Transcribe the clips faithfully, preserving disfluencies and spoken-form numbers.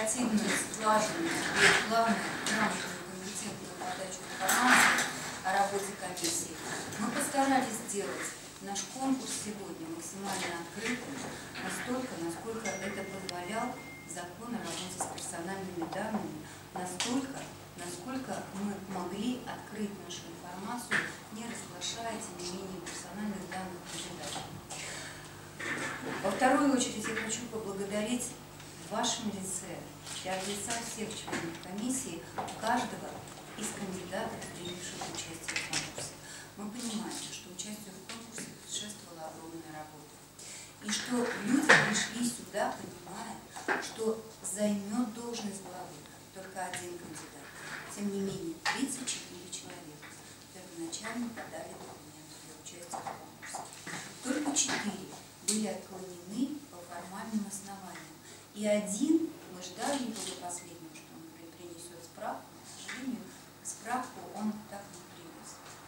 оперативную, слаженную и, главное, грамотную, компетентную подачу информации о работе комиссии, мы постарались сделать наш конкурс сегодня максимально открытым, настолько, насколько это позволял закон о работе с персональными данными, настолько, насколько мы могли открыть нашу информацию, не разглашая, тем не менее, персональных данных кандидатов. Во вторую очередь я хочу поблагодарить в вашем лице и от лица всех членов комиссии каждого из кандидатов, принявших участие в конкурсе. Мы понимаем, что участию в конкурсе предшествовала огромная работа. И что люди пришли сюда, понимая, что займет должность главы только один кандидат. Тем не менее, тридцать четыре человека первоначально подали документы для участия в конкурсе. Только четыре были отклонены по формальным основаниям. И один, мы ждали его до последнего, что он принесет справку, но, к сожалению, справку он так и не принес.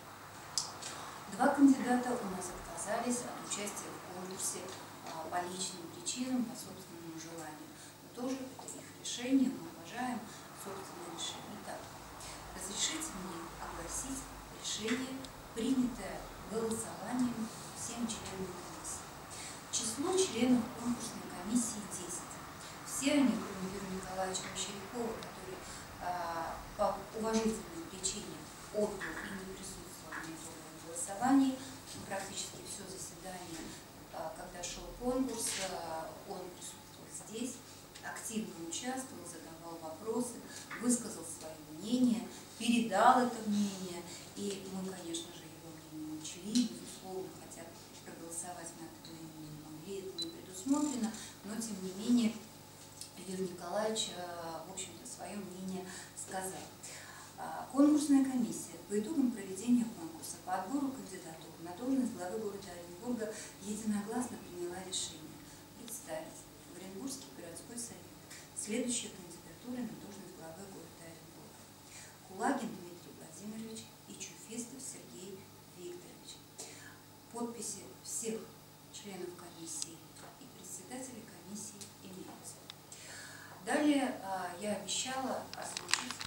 Два кандидата у нас отказались от участия в конкурсе а, по личным причинам, по собственному желанию. Но тоже это их решение, мы уважаем собственное решение. Итак, разрешите мне огласить решение, принятое голосованием всем членам комиссии. Число членов конкурсной комиссии десять. Все они, кроме Юрия Николаевича Мещерякова, который а, по уважительной причине отбыл и не присутствовал на итоговом голосовании, практически все заседание, а, когда шел конкурс, а, он присутствовал здесь, активно участвовал, задавал вопросы, высказал свое мнение, передал это мнение, и мы, конечно же, его мнение учли, безусловно, хотя проголосовать на это мнение не могли, это не предусмотрено, но, тем не менее, Юрий Николаевич, в общем-то, свое мнение сказал. Конкурсная комиссия по итогам проведения конкурса по отбору кандидатур на должность главы города Оренбурга единогласно приняла решение представить в Оренбургский городской совет следующие кандидатуры на должность главы города Оренбурга: Кулагин Дмитрий Владимирович и Чуфестов Сергей Викторович. Подписи всех членов комиссии и председателей комиссии имеются. Далее я обещала озвучить